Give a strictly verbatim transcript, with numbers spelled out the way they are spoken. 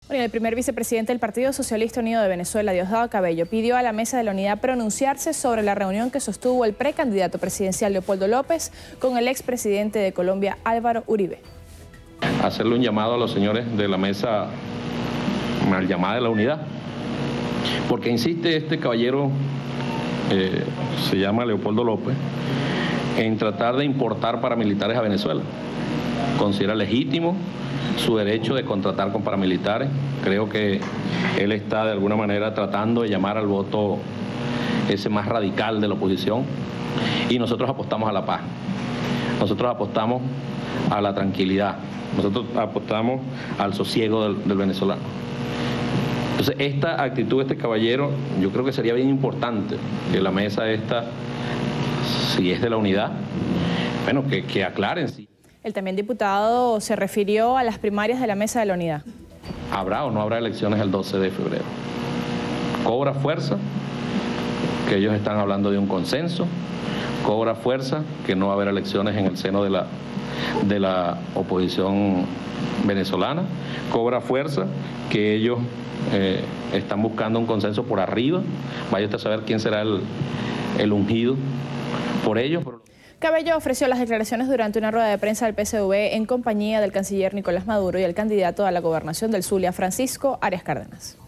Bueno, el primer vicepresidente del Partido Socialista Unido de Venezuela, Diosdado Cabello, pidió a la Mesa de la Unidad pronunciarse sobre la reunión que sostuvo el precandidato presidencial Leopoldo López con el expresidente de Colombia, Álvaro Uribe. Hacerle un llamado a los señores de la mesa mal llamada de la unidad, porque insiste este caballero, eh, se llama Leopoldo López, en tratar de importar paramilitares a Venezuela. Considera legítimo su derecho de contratar con paramilitares. Creo que él está de alguna manera tratando de llamar al voto ese más radical de la oposición, y nosotros apostamos a la paz, nosotros apostamos a la tranquilidad, nosotros apostamos al sosiego del, del venezolano. Entonces, esta actitud de este caballero, yo creo que sería bien importante que la mesa esta, si es de la unidad, bueno, que, que aclaren. Si El también diputado se refirió a las primarias de la Mesa de la Unidad. ¿Habrá o no habrá elecciones el doce de febrero? Cobra fuerza que ellos están hablando de un consenso, cobra fuerza que no va a haber elecciones en el seno de la, de la oposición venezolana, cobra fuerza que ellos eh, están buscando un consenso por arriba. Vaya usted a saber quién será el, el ungido por ellos. Cabello ofreció las declaraciones durante una rueda de prensa del P S V en compañía del canciller Nicolás Maduro y el candidato a la gobernación del Zulia, Francisco Arias Cárdenas.